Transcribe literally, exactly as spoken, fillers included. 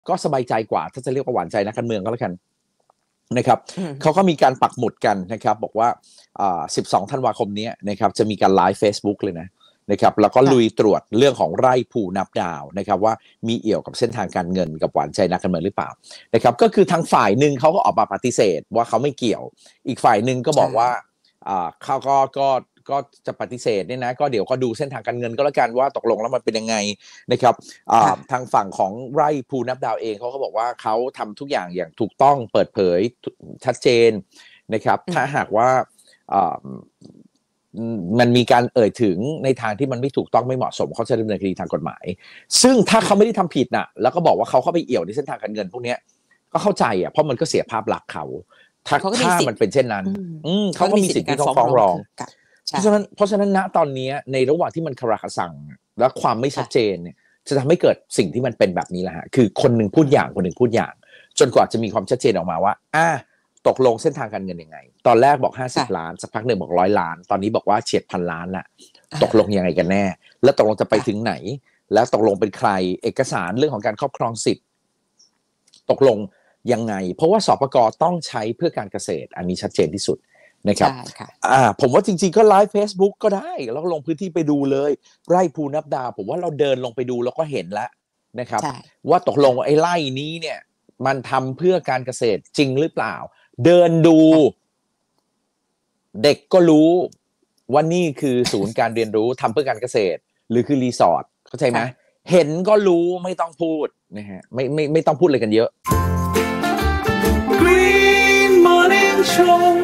ก็สบายใจกว่าถ้าจะเรียกว่าหวานใจนักการเมืองก็แล้วกันนะครับเขาก็มีการปักหมุดกันนะครับบอกว่าสิบสองธันวาคมนี้นะครับจะมีการไลฟ์ Facebook เลยนะนะครับแล้วก็ลุยตรวจเรื่องของไร่ภูนับดาวนะครับว่ามีเอี่ยวกับเส้นทางการเงินกับหวานใจนักการเมืองหรือเปล่านะครับก็คือทางฝ่ายหนึ่งเขาก็ออกมาปฏิเสธว่าเขาไม่เกี่ยวอีกฝ่ายหนึ่งก็บอกว่าเขาก็ก็ก็จะปฏิเสธเนี่ยนะก็เดี๋ยวก็ดูเส้นทางการเงินก็แล้วกันว่าตกลงแล้วมันเป็นยังไงนะครับทางฝั่งของไร่ภูนับดาวเองเขาก็บอกว่าเขาทำทุกอย่างอย่างถูกต้องเปิดเผยชัดเจนนะครับถ้าหากว่ามันมีการเอ่ยถึงในทางที่มันไม่ถูกต้องไม่เหมาะสมเขาจะดำเนินคดีทางกฎหมายซึ่งถ้าเขาไม่ได้ทำผิดน่ะแล้วก็บอกว่าเขาเข้าไปเอี่ยวในเส้นทางการเงินพวกนี้ก็เข้าใจอ่ะเพราะมันก็เสียภาพลักษณ์เขาถ้าถ้ามันเป็นเช่นนั้นเขาก็มีสิทธิ์ที่ต้องฟ้องร้องเพราะฉะนั้นเพราะฉะนั้นณตอนนี้ในระหว่างที่มันคาราคาซังและความไม่ชัดเจนเนี่ยจะทำให้เกิดสิ่งที่มันเป็นแบบนี้แหละฮะคือคนหนึ่งพูดอย่างคนหนึ่งพูดอย่างจนกว่าจะมีความชัดเจนออกมาว่าอ่ะตกลงเส้นทางการเงินยังไงตอนแรกบอกห้าสิบล้านสักพักหนึ่งบอกร้อยล้านตอนนี้บอกว่าเฉียดพันล้านละตกลงยังไงกันแน่แล้วตกลงจะไปถึงไหนแล้วตกลงเป็นใครเอกสารเรื่องของการครอบครองสิทธิ์ตกลงยังไงเพราะว่าสปก.ต้องใช้เพื่อการเกษตรอันนี้ชัดเจนที่สุดนะครับอ่าผมว่าจริงๆก็ไลฟ์ Facebook ก็ได้แล้วลงพื้นที่ไปดูเลยไร่ภูนับดาวผมว่าเราเดินลงไปดูแล้วก็เห็นแล้วนะครับว่าตกลงไอ้ไร่นี้เนี่ยมันทำเพื่อการเกษตรจริงหรือเปล่าเดินดูเด็กก็รู้ว่านี่คือศูนย์การเรียนรู้ทำเพื่อการเกษตรหรือคือรีสอร์ทเข้าใจไหมเห็นก็รู้ไม่ต้องพูดนะฮะไม่ไม่ไม่ต้องพูดอะไรกันเยอะ Green Morning Show